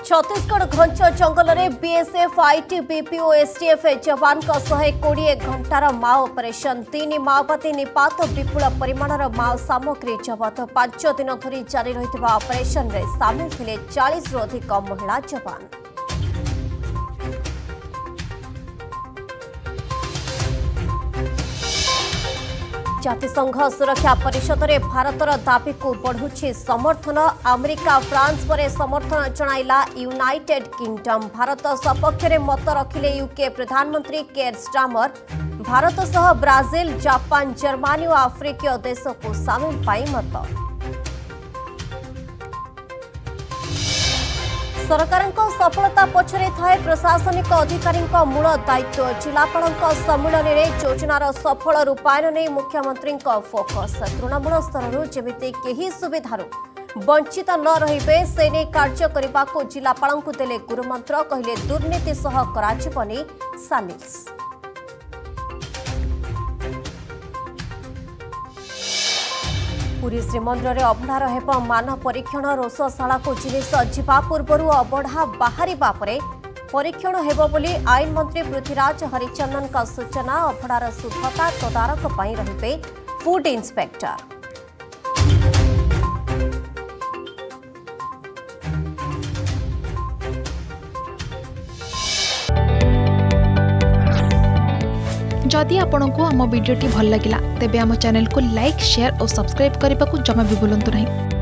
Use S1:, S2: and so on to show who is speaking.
S1: छत्तीसगढ़ घंच जंगल में BSF ITBP और STF जवान 120 घंटार माओ ऑपरेशन 3 माओवादी निपात विपुल परिमाणर माओ सामग्री जबत 5 दिन धरी जारी रही ऑपरेशन में सामिल थे 40 रु अधिक महिला जवान। जातिसंघ सुरक्षा परिषद में भारतर दाबी को बढ़ुछि समर्थन। अमेरिका फ्रांस पर समर्थन जणाइला यूनाइटेड किंगडम। भारत सपक्ष में मत रखिले यूके प्रधानमंत्री केयर स्टामर। भारत सह ब्राजिल जापान जर्मनी और आफ्रिकीय देश को सामिल पाई मत। सरकार सफलता पछरे थाए प्रशासनिक अधिकारी मूल दायित्व। जिलापाल सम्मेलन में योजनार सफल रूपायन नहीं मुख्यमंत्री फोकस। तृणमूल स्तर जमिति केही सुविधार वंचित न रहिबे से नहीं कार्य करने को जिलापाल देले गुरुमंत्र। कहले दुर्नीति सह कराजिबनी सालिस। पुरी श्रीमंदिर में अबढ़ार हेब मान परीक्षण रोषशाला को जिनिस जीवा पूर्व अबढ़ा बाहर परीक्षण हेब बोली आईन मंत्री पृथ्वीराज हरिचंदन का सूचना। अबढ़ार शुद्धता तदारक पाई रहिबे फूड इंस्पेक्टर।
S2: जदि आपंक आम भिडी भल लगा तेब आम चैनल को लाइक शेयर और सब्सक्राइब करने को जमा भी भूलु नहीं।